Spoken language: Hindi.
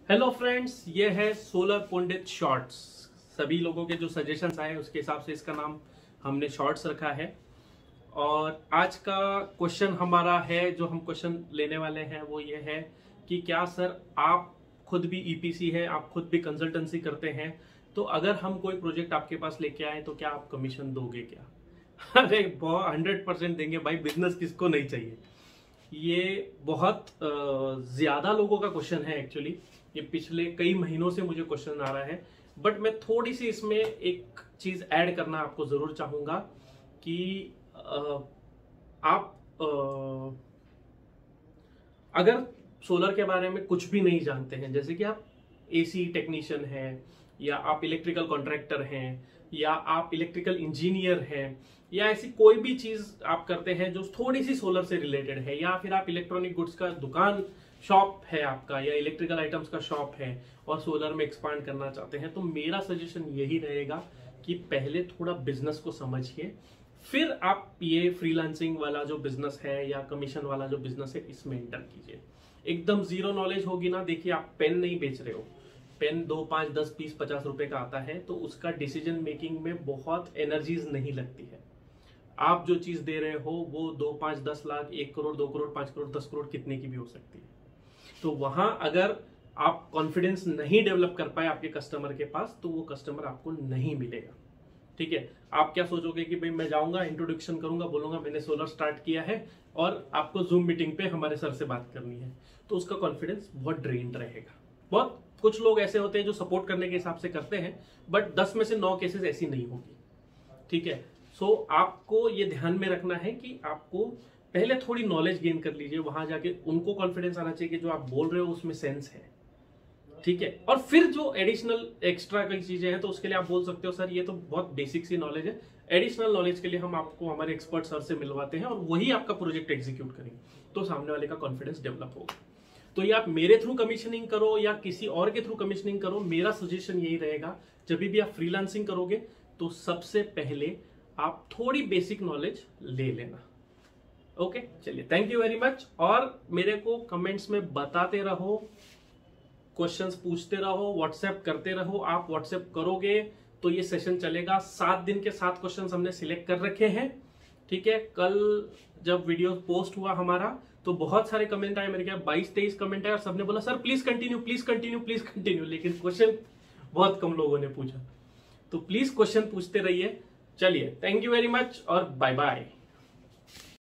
हेलो फ्रेंड्स, ये है सोलर पंडित शॉर्ट्स। सभी लोगों के जो सजेशंस आए उसके हिसाब से इसका नाम हमने शॉर्ट्स रखा है। और आज का क्वेश्चन हमारा है, जो हम क्वेश्चन लेने वाले हैं वो ये है कि क्या सर आप खुद भी ईपीसी है, आप खुद भी कंसल्टेंसी करते हैं, तो अगर हम कोई प्रोजेक्ट आपके पास लेके आए तो क्या आप कमीशन दोगे क्या? अरे बहुत 100% देंगे भाई, बिजनेस किसको नहीं चाहिए। ये बहुत ज्यादा लोगों का क्वेश्चन है एक्चुअली। ये पिछले कई महीनों से मुझे क्वेश्चन आ रहा है, बट मैं थोड़ी सी इसमें एक चीज ऐड करना आपको जरूर चाहूंगा कि आप अगर सोलर के बारे में कुछ भी नहीं जानते हैं, जैसे कि आप एसी टेक्नीशियन हैं, या आप इलेक्ट्रिकल कॉन्ट्रैक्टर हैं, या आप इलेक्ट्रिकल इंजीनियर हैं, या ऐसी कोई भी चीज आप करते हैं जो थोड़ी सी सोलर से रिलेटेड है, या फिर आप इलेक्ट्रॉनिक गुड्स का दुकान शॉप है आपका, या इलेक्ट्रिकल आइटम्स का शॉप है और सोलर में एक्सपांड करना चाहते हैं, तो मेरा सजेशन यही रहेगा कि पहले थोड़ा बिजनेस को समझिए, फिर आप ये फ्रीलांसिंग वाला जो बिजनेस है या कमीशन वाला जो बिजनेस है इसमें एंटर कीजिए। एकदम जीरो नॉलेज होगी ना, देखिए आप पेन नहीं बेच रहे हो, पेन 2, 5, 10, 20, 50 रुपए का आता है, तो उसका डिसीजन मेकिंग में बहुत एनर्जीज नहीं लगती है। आप जो चीज दे रहे हो वो 2, 5, 10 लाख, 1 करोड़, 2 करोड़, 5 करोड़, 10 करोड़ कितने की भी हो सकती है। तो वहां अगर आप कॉन्फिडेंस नहीं डेवलप कर पाए आपके कस्टमर के पास, तो वो कस्टमर आपको नहीं मिलेगा। ठीक है, आप क्या सोचोगे कि भाई मैं जाऊंगा, इंट्रोडक्शन करूंगा, बोलूंगा मैंने सोलर स्टार्ट किया है और आपको जूम मीटिंग पे हमारे सर से बात करनी है, तो उसका कॉन्फिडेंस बहुत ड्रेन्ड रहेगा। बहुत कुछ लोग ऐसे होते हैं जो सपोर्ट करने के हिसाब से करते हैं, बट 10 में से 9 केसेस ऐसी नहीं होगी। ठीक है, सो आपको ये ध्यान में रखना है कि आपको पहले थोड़ी नॉलेज गेन कर लीजिए, वहां जाके उनको कॉन्फिडेंस आना चाहिए कि जो आप बोल रहे हो उसमें सेंस है। ठीक है, और फिर जो एडिशनल एक्स्ट्रा कई चीजें हैं तो उसके लिए आप बोल सकते हो सर ये तो बहुत बेसिक सी नॉलेज है, एडिशनल नॉलेज के लिए हम आपको हमारे एक्सपर्ट सर से मिलवाते हैं और वही आपका प्रोजेक्ट एग्जीक्यूट करेंगे, तो सामने वाले का कॉन्फिडेंस डेवलप होगा। तो ये आप मेरे थ्रू कमीशनिंग करो या किसी और के थ्रू कमीशनिंग करो, मेरा सजेशन यही रहेगा, जब भी आप फ्रीलांसिंग करोगे तो सबसे पहले आप थोड़ी बेसिक नॉलेज ले लेना। ओके, चलिए, थैंक यू वेरी मच। और मेरे को कमेंट्स में बताते रहो, क्वेश्चंस पूछते रहो, व्हाट्सएप करते रहो। आप व्हाट्सएप करोगे तो ये सेशन चलेगा। 7 दिन के 7 क्वेश्चंस हमने सिलेक्ट कर रखे हैं। ठीक है, कल जब वीडियो पोस्ट हुआ हमारा तो बहुत सारे कमेंट आए, मेरे क्या 22-23 कमेंट आए और सबने बोला sir please continue, please continue, please continue, लेकिन क्वेश्चन बहुत कम लोगों ने पूछा। तो प्लीज क्वेश्चन पूछते रहिए। चलिए, थैंक यू वेरी मच और बाय बाय।